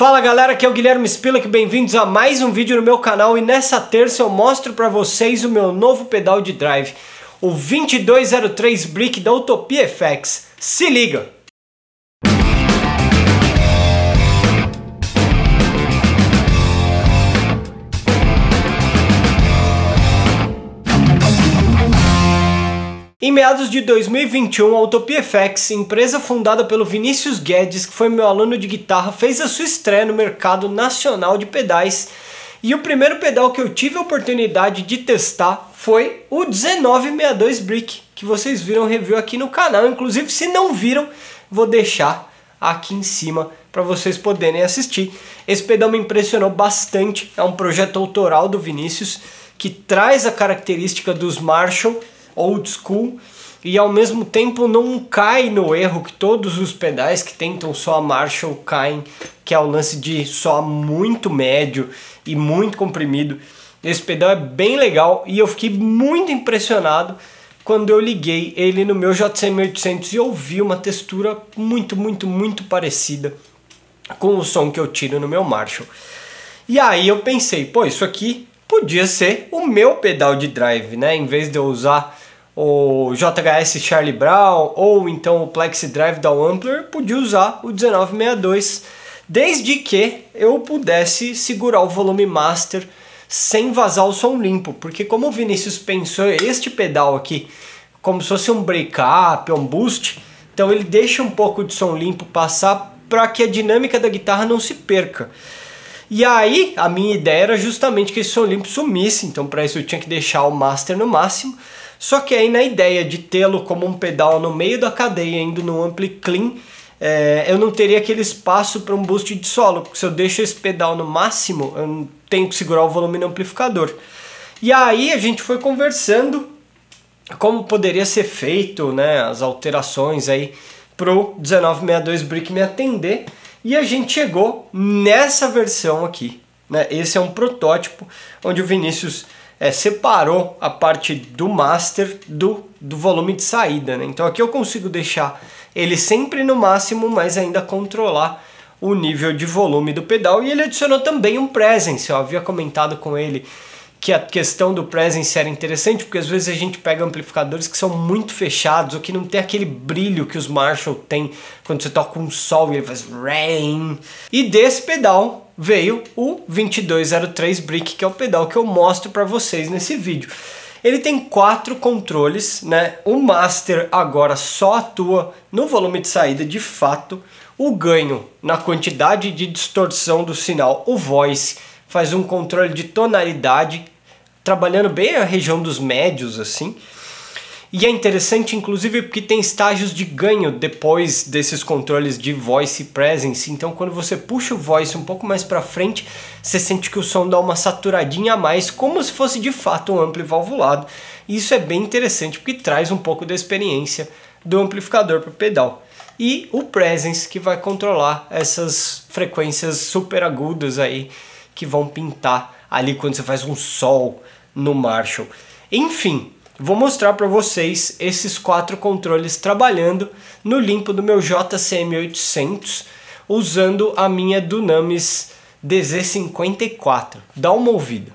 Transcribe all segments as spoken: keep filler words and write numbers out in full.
Fala galera, aqui é o Guilherme Spilak, bem-vindos a mais um vídeo no meu canal e nessa terça eu mostro para vocês o meu novo pedal de drive, o vinte e dois zero três Brick da Utopia F X. Se liga! Em meados de dois mil e vinte e um, a Utopia F X, empresa fundada pelo Vinícius Guedes, que foi meu aluno de guitarra, fez a sua estreia no mercado nacional de pedais. E o primeiro pedal que eu tive a oportunidade de testar foi o dezenove sessenta e dois Brick, que vocês viram review aqui no canal. Inclusive, se não viram, vou deixar aqui em cima para vocês poderem assistir. Esse pedal me impressionou bastante, é um projeto autoral do Vinícius, que traz a característica dos Marshall old school e ao mesmo tempo não cai no erro que todos os pedais que tentam soar Marshall caem, que é o lance de soar muito médio e muito comprimido. Esse pedal é bem legal e eu fiquei muito impressionado quando eu liguei ele no meu J C M oitocentos e ouvi uma textura muito, muito, muito parecida com o som que eu tiro no meu Marshall. E aí eu pensei, pô, isso aqui podia ser o meu pedal de drive, né? Em vez de eu usar o J H S Charlie Brown ou então o Plexi Drive da Wampler, podia usar o dezenove sessenta e dois, desde que eu pudesse segurar o volume master sem vazar o som limpo, porque como o Vinícius pensou este pedal aqui como se fosse um break-up, um boost, então ele deixa um pouco de som limpo passar para que a dinâmica da guitarra não se perca. E aí, a minha ideia era justamente que esse som limpo sumisse, então para isso eu tinha que deixar o master no máximo. Só que aí na ideia de tê-lo como um pedal no meio da cadeia, indo no ampli clean, é, eu não teria aquele espaço para um boost de solo, porque se eu deixo esse pedal no máximo, eu não tenho que segurar o volume no amplificador. E aí a gente foi conversando como poderia ser feito, né, as alterações aí pro dezenove sessenta e dois Brick me atender. E a gente chegou nessa versão aqui, né? Esse é um protótipo onde o Vinícius é, separou a parte do master do, do volume de saída, né? Então aqui eu consigo deixar ele sempre no máximo, mas ainda controlar o nível de volume do pedal. E ele adicionou também um presence. Eu havia comentado com ele que a questão do presence era interessante, porque às vezes a gente pega amplificadores que são muito fechados, ou que não tem aquele brilho que os Marshall tem quando você toca um sol e ele faz rain. E desse pedal veio o vinte e dois zero três Brick, que é o pedal que eu mostro para vocês nesse vídeo. Ele tem quatro controles, né? O master agora só atua no volume de saída de fato. O ganho na quantidade de distorção do sinal, o voice, faz um controle de tonalidade, trabalhando bem a região dos médios, assim. E é interessante, inclusive, porque tem estágios de ganho depois desses controles de voice e presence. Então, quando você puxa o voice um pouco mais para frente, você sente que o som dá uma saturadinha a mais, como se fosse de fato um ampli valvulado. E isso é bem interessante, porque traz um pouco da experiência do amplificador para o pedal. E o presence, que vai controlar essas frequências super agudas aí, que vão pintar ali quando você faz um sol no Marshall. Enfim, vou mostrar para vocês esses quatro controles trabalhando no limpo do meu J C M oitocentos, usando a minha Dunamis D Z cinquenta e quatro. Dá uma ouvida.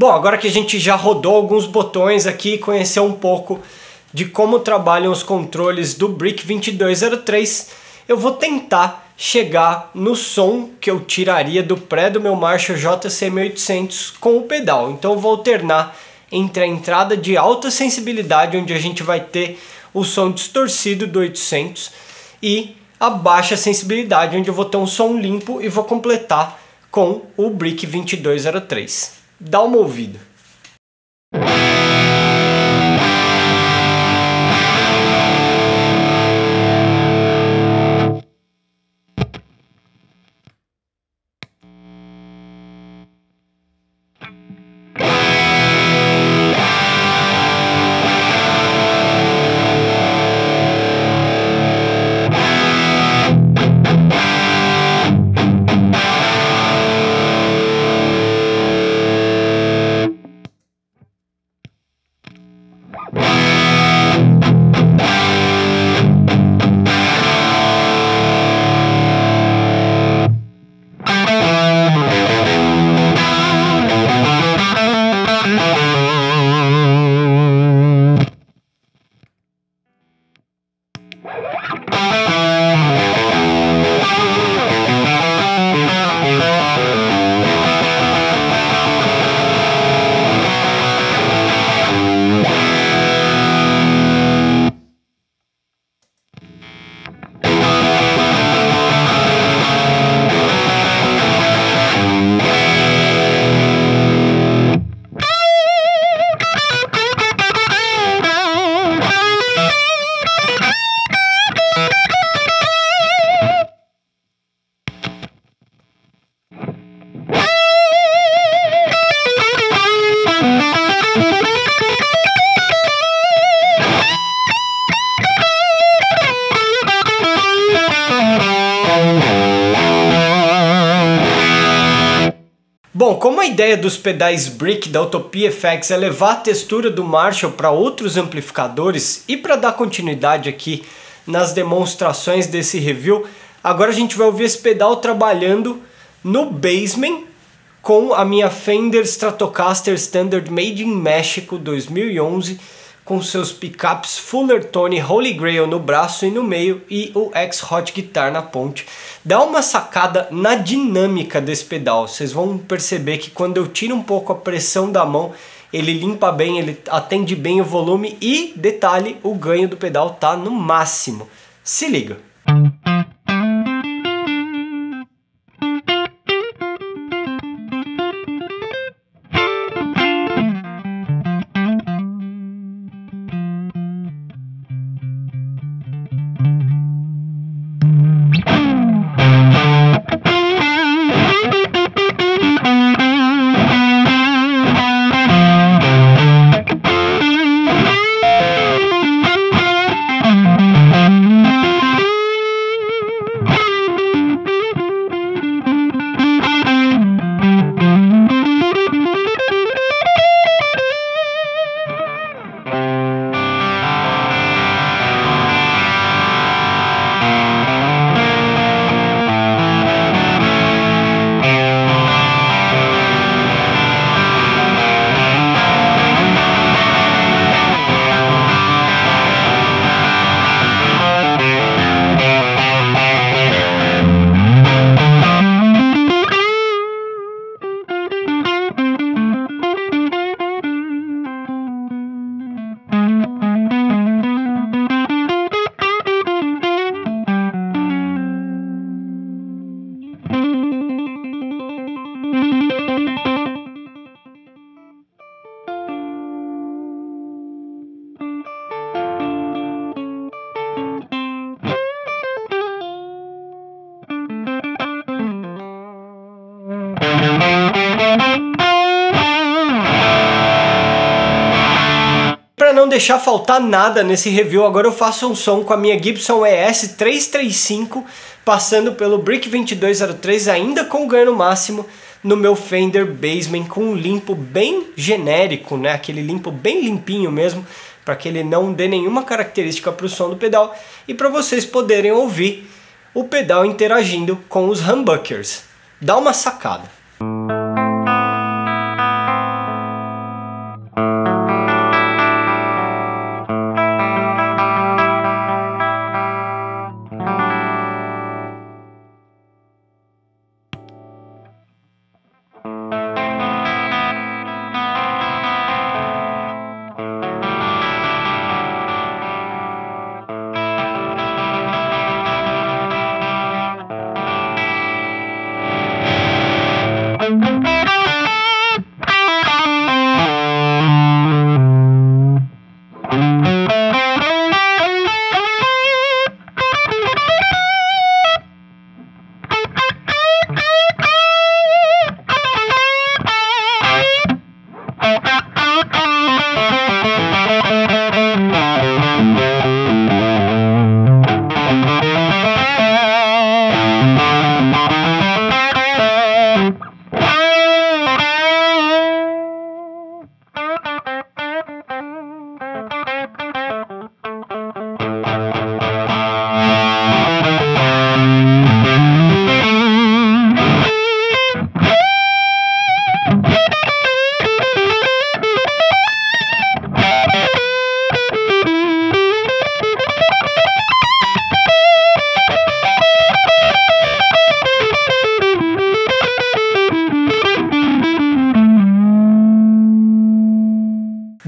Bom, agora que a gente já rodou alguns botões aqui, conheceu um pouco de como trabalham os controles do Brick vinte e dois zero três, eu vou tentar chegar no som que eu tiraria do pré do meu Marshall J C M oitocentos com o pedal. Então eu vou alternar entre a entrada de alta sensibilidade, onde a gente vai ter o som distorcido do oitocentos, e a baixa sensibilidade, onde eu vou ter um som limpo, e vou completar com o Brick vinte e dois zero três. Dá uma ouvida. Bom, como a ideia dos pedais Brick da Utopia F X é levar a textura do Marshall para outros amplificadores, e para dar continuidade aqui nas demonstrações desse review, agora a gente vai ouvir esse pedal trabalhando no Bassman com a minha Fender Stratocaster Standard Made in México dois mil e onze, com seus pickups Fullertone Holy Grail no braço e no meio, e o X-Hot Guitar na ponte. Dá uma sacada na dinâmica desse pedal. Vocês vão perceber que quando eu tiro um pouco a pressão da mão, ele limpa bem, ele atende bem o volume, e, detalhe, o ganho do pedal tá no máximo. Se liga! Para não deixar faltar nada nesse review, agora eu faço um som com a minha Gibson E S trezentos e trinta e cinco, passando pelo Brick vinte e dois zero três, ainda com ganho no máximo, no meu Fender Bassman, com um limpo bem genérico, né? Aquele limpo bem limpinho mesmo, para que ele não dê nenhuma característica para o som do pedal, e para vocês poderem ouvir o pedal interagindo com os humbuckers. Dá uma sacada.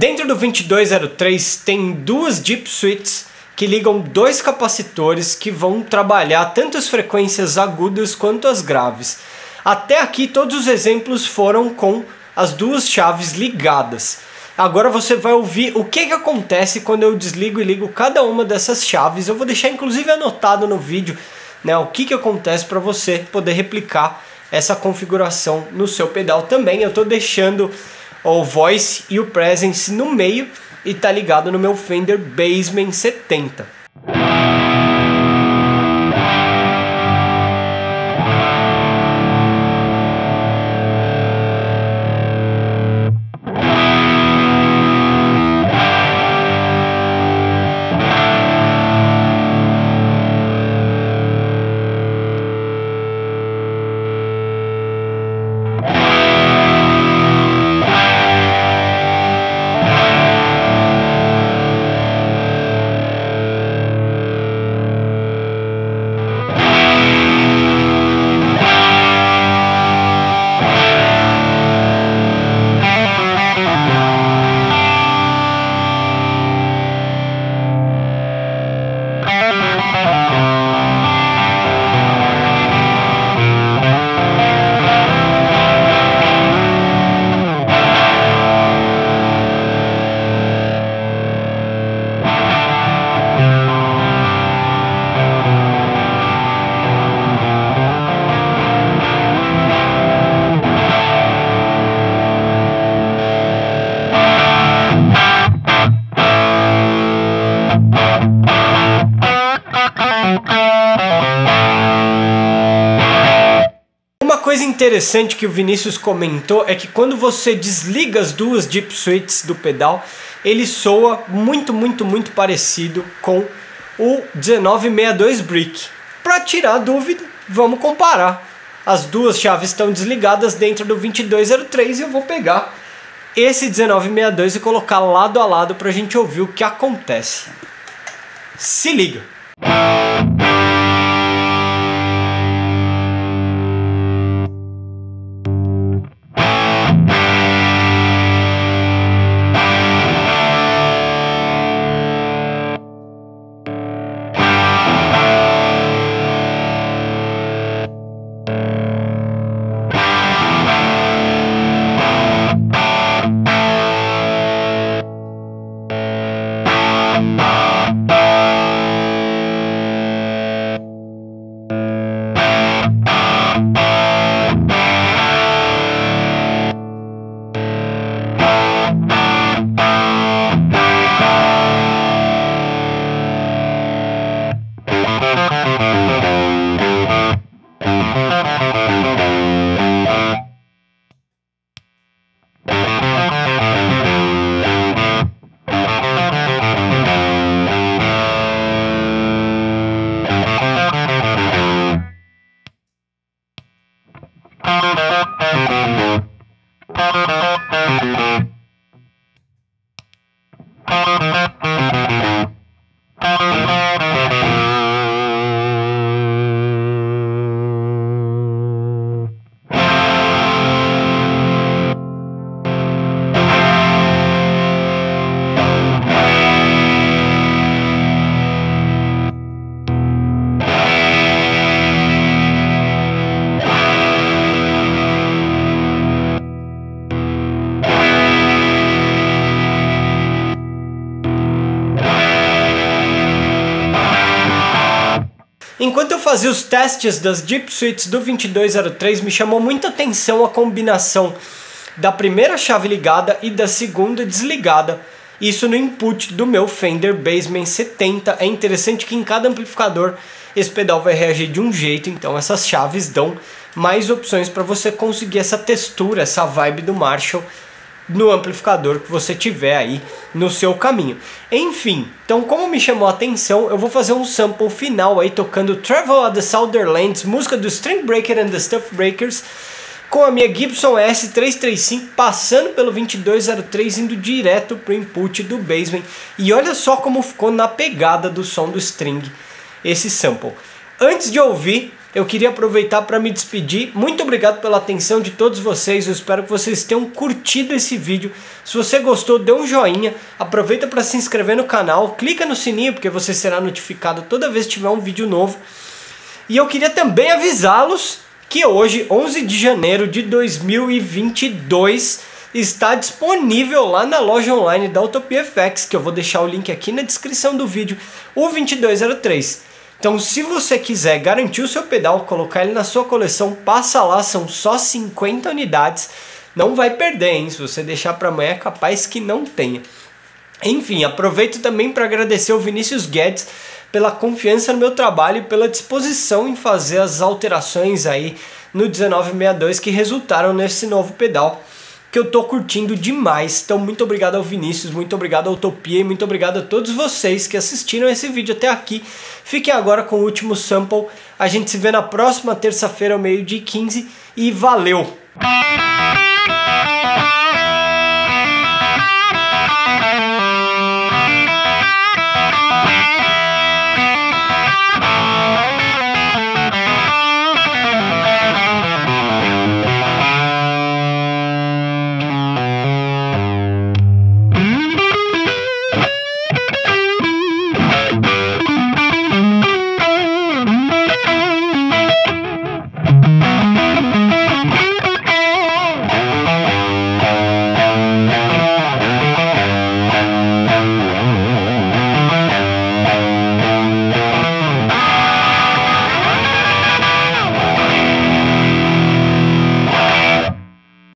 Dentro do vinte e dois zero três tem duas Deep Suites que ligam dois capacitores que vão trabalhar tanto as frequências agudas quanto as graves. Até aqui todos os exemplos foram com as duas chaves ligadas. Agora você vai ouvir o que, que acontece quando eu desligo e ligo cada uma dessas chaves. Eu vou deixar inclusive anotado no vídeo, né, o que, que acontece para você poder replicar essa configuração no seu pedal também. Eu estou deixando o Voice e o Presence no meio e tá ligado no meu Fender Bassman setenta. Uma coisa interessante que o Vinícius comentou é que quando você desliga as duas Deep Suites do pedal, ele soa muito, muito, muito parecido com o dezenove sessenta e dois Brick. Para tirar a dúvida, vamos comparar. As duas chaves estão desligadas dentro do vinte e dois zero três e eu vou pegar esse dezenove sessenta e dois e colocar lado a lado para a gente ouvir o que acontece. Se liga! Enquanto eu fazia os testes das Deep Suites do vinte e dois zero três, me chamou muita atenção a combinação da primeira chave ligada e da segunda desligada. Isso no input do meu Fender Bassman setenta. É interessante que em cada amplificador esse pedal vai reagir de um jeito, então essas chaves dão mais opções para você conseguir essa textura, essa vibe do Marshall no amplificador que você tiver aí no seu caminho. Enfim, então como me chamou a atenção, eu vou fazer um sample final aí tocando Travel at the Southern-Lands, música do String Breaker and the Stuff Breakers, com a minha Gibson S trezentos e trinta e cinco passando pelo vinte e dois zero três, indo direto pro input do Bassman. E olha só como ficou na pegada do som do string esse sample. Antes de ouvir, eu queria aproveitar para me despedir. Muito obrigado pela atenção de todos vocês, eu espero que vocês tenham curtido esse vídeo. Se você gostou, dê um joinha, aproveita para se inscrever no canal, clica no sininho porque você será notificado toda vez que tiver um vídeo novo. E eu queria também avisá-los que hoje, onze de janeiro de dois mil e vinte e dois, está disponível lá na loja online da Utopia F X, que eu vou deixar o link aqui na descrição do vídeo, o vinte e dois zero três. Então, se você quiser garantir o seu pedal, colocar ele na sua coleção, passa lá, são só cinquenta unidades. Não vai perder, hein? Se você deixar para amanhã, é capaz que não tenha. Enfim, aproveito também para agradecer ao Vinícius Guedes pela confiança no meu trabalho e pela disposição em fazer as alterações aí no dezenove sessenta e dois que resultaram nesse novo pedal, que eu tô curtindo demais. Então muito obrigado ao Vinícius, muito obrigado à Utopia e muito obrigado a todos vocês que assistiram esse vídeo até aqui. Fiquem agora com o último sample, a gente se vê na próxima terça-feira ao meio-dia e quinze e valeu!